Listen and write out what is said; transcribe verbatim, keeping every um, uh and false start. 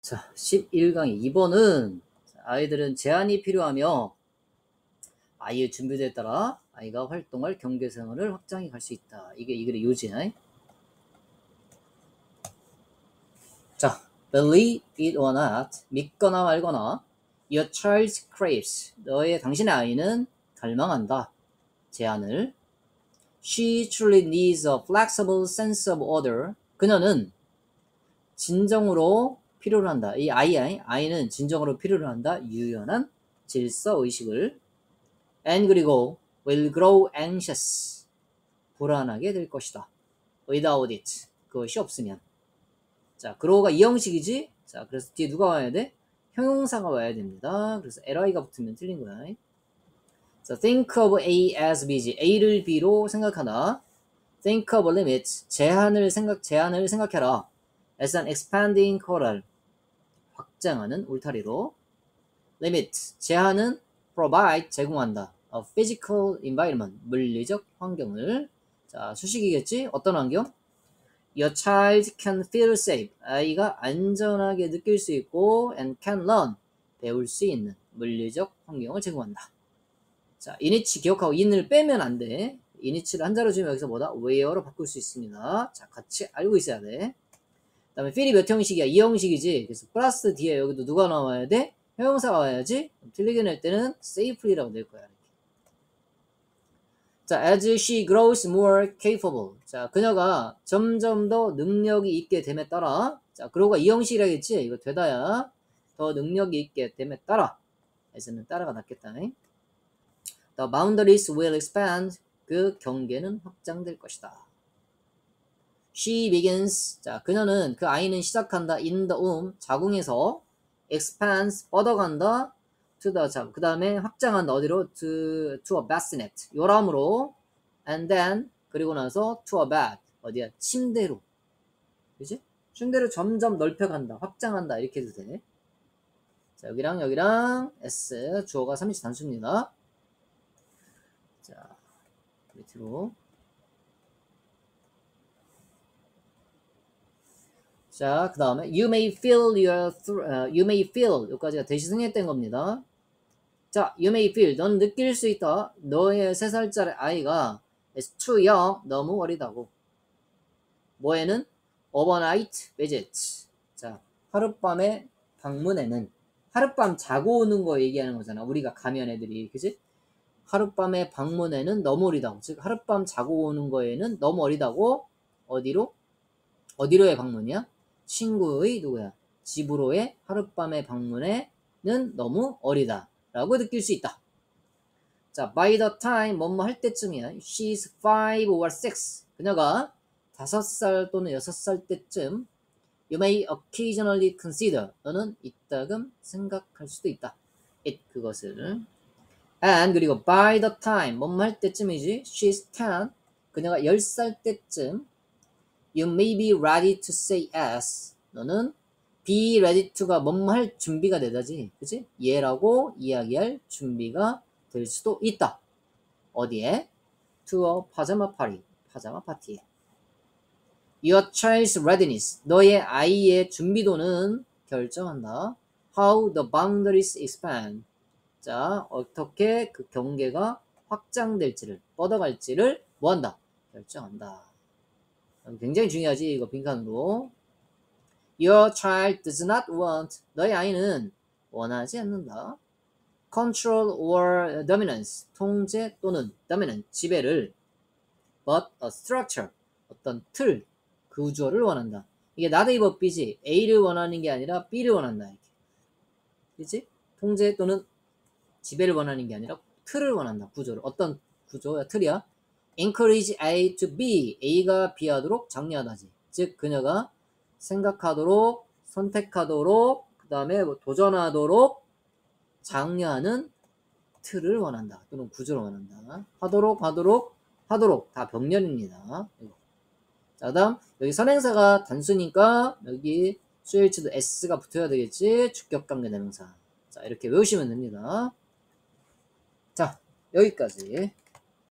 자, 십일 강의 이 번은 아이들은 제한이 필요하며 아이의 준비도에 따라 아이가 활동할 경계생활을 확장해 갈 수 있다. 이게 이 글의 요지야. 자, believe it or not, 믿거나 말거나 your child craves, 너의 당신의 아이는 갈망한다. 제한을. She truly needs a flexible sense of order. 그녀는 진정으로 필요로 한다. 이 아이, 아이는 진정으로 필요로 한다. 유연한 질서 의식을. And 그리고 will grow anxious. 불안하게 될 것이다. without it. 그것이 없으면. 자, grow가 이 형식이지? 자, 그래서 뒤에 누가 와야 돼? 형용사가 와야 됩니다. 그래서 li가 붙으면 틀린 거야. 자, think of A as B지. A를 B로 생각하다. think of limits. 제한을 생각, 제한을 생각해라. as an expanding coral. 확장하는 울타리로. limit. 제한은 provide. 제공한다. a physical environment. 물리적 환경을. 자, 수식이겠지? 어떤 환경? Your child can feel safe. 아이가 안전하게 느낄 수 있고 and can learn. 배울 수 있는 물리적 환경을 제공한다. 자, inich 기억하고 in을 빼면 안 돼. inich를 한자로 주면 여기서 뭐다? where로 바꿀 수 있습니다. 자, 같이 알고 있어야 돼. 그 다음에 feel이 몇 형식이야? 이 형식이지. 그래서 플러스 뒤에 여기도 누가 나와야 돼? 형용사가 와야지. 틀리게 낼 때는 safely라고 낼 거야. 이렇게. 자, as she grows more capable. 자, 그녀가 점점 더 능력이 있게 됨에 따라. 자, 그러고가 이 형식이라겠지? 이거 되다야. 더 능력이 있게 됨에 따라. 에서는 따라가 낫겠다. The boundaries will expand. 그 경계는 확장될 것이다. She begins. 자, 그녀는, 그 아이는 시작한다. In the womb. 자궁에서. expands. 뻗어간다. to the, 자, 그 다음에 확장한다. 어디로? to, to a bassinet. 요람으로. and then, 그리고 나서 to a bed. 어디야? 침대로. 그지? 침대로 점점 넓혀간다. 확장한다. 이렇게 해도 돼. 자, 여기랑 여기랑 S. 주어가 삼인칭 단수입니다. 자, 밑으로. 자, 그 다음에 you may feel your uh, you may feel 여기까지가 대시 승리했던 겁니다. 자, you may feel 넌 느낄 수 있다. 너의 세 살짜리 아이가 is too young 너무 어리다고. 뭐에는 overnight visit. 자, 하룻밤에 방문에는 하룻밤 자고 오는 거 얘기하는 거잖아. 우리가 가면 애들이 그지? 하룻밤에 방문에는 너무 어리다고. 즉 하룻밤 자고 오는 거에는 너무 어리다고. 어디로? 어디로의 방문이야? 친구의 누구야? 집으로의 하룻밤의 방문에는 너무 어리다 라고 느낄 수 있다. 자, by the time 뭐뭐 할 때쯤이야. She's five or six. 그녀가 다섯 살 또는 여섯 살 때쯤 You may occasionally consider. 너는 이따금 생각할 수도 있다. it 그것을. and 그리고 by the time 뭐뭐 할 때쯤이지. She's ten. 그녀가 열 살 때쯤 You may be ready to say yes. 너는 be ready to가 뭐뭐 할 준비가 되다지. 그치? 예라고 이야기할 준비가 될 수도 있다. 어디에? to a pajama party. 파자마 파티에. Your child's readiness. 너의 아이의 준비도는 결정한다. How the boundaries expand. 자, 어떻게 그 경계가 확장될지를, 뻗어갈지를 뭐한다? 결정한다. 굉장히 중요하지. 이거 빈칸으로. Your child does not want. 너의 아이는 원하지 않는다. Control or dominance. 통제 또는 dominant. 지배를. But a structure. 어떤 틀. 구조를 원한다. 이게 not A but B지. A를 원하는 게 아니라 B를 원한다. 이렇게. 그치? 통제 또는 지배를 원하는 게 아니라 틀을 원한다. 구조를. 어떤 구조야? 틀이야? encourage A to B. A가 B하도록 장려하다지. 즉 그녀가 생각하도록, 선택하도록, 그 다음에 뭐 도전하도록 장려하는 틀을 원한다. 또는 구조를 원한다. 하도록, 하도록, 하도록. 다 병렬입니다. 자, 그 다음 여기 선행사가 단수니까 여기 수일치도 S가 붙어야 되겠지. 주격관계 대명사. 자, 이렇게 외우시면 됩니다. 자, 여기까지.